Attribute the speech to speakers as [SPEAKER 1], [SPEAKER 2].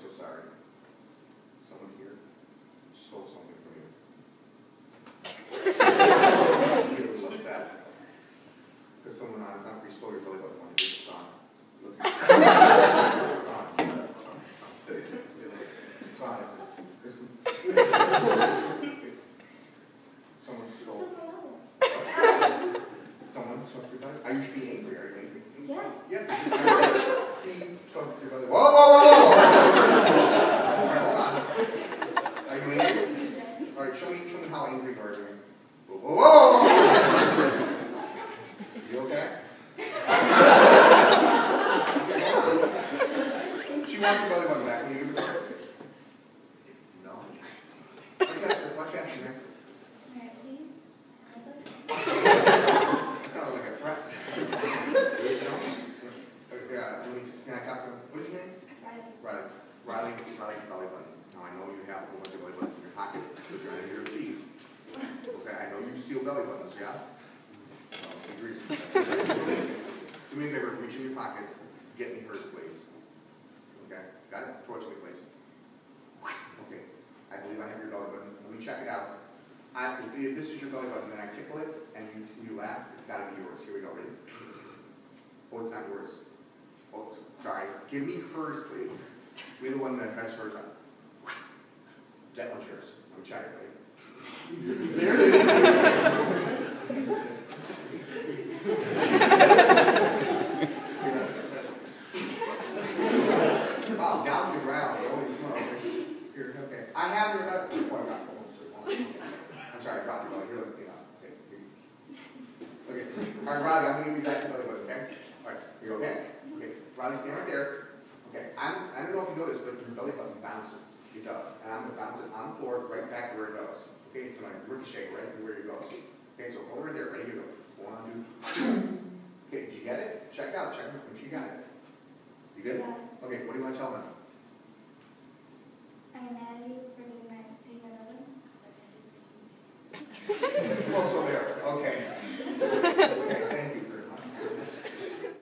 [SPEAKER 1] so sorry. Someone here stole something from you. You get a little upset. Because someone on concrete stole your belly button. It's gone. Look at it. Gone. Someone stole. Someone took your belly. Are you being angry? Are you angry?
[SPEAKER 2] Yes.
[SPEAKER 1] Yeah. He took your belly. Whoa, whoa, whoa, whoa! Alright, hold on. Are you angry? Alright, show me how angry you are. Whoa, whoa, whoa! You okay? She wants her belly button back. Will you give it to her? No. Watch you ask her next. That sounded like a threat. Can I talk to him? What's your name? Riley. Riley's belly button. Now I know you have a whole bunch of belly buttons in your pocket because you're a thief. Okay, I know you steal belly buttons, yeah? Agreed. Do me a favor, reach in your pocket, get me hers, please. Okay, got it? Throw it to me, please. Okay, I believe I have your belly button. Let me check it out. If this is your belly button, then I tickle it and you laugh, it's got to be yours. Here we go, ready? Oh, it's not yours. Oh, sorry. Give me hers, please. Be the one that has hers on. That one's yours. Let me check it, ready? There it is. Oh, down to the ground. Holy smoke. Here, okay. I have your left. I'm sorry, I dropped your belly. Here, look. Okay. Okay. All right, Riley, I'm going to give you back your belly button, okay? All right. Are you okay? Okay. Riley, stand right there. Okay. I don't know if you know this, but your belly button bounces. It does. And I'm going to bounce it on the floor right back where it goes. Okay, it's going to ricochet right where it goes. Okay, so hold it right there. Ready to go. 1, 2. Okay, did you get it? Check out. Check. Make sure you got it. You good?
[SPEAKER 2] Yeah.
[SPEAKER 1] Okay, what do you want to tell them?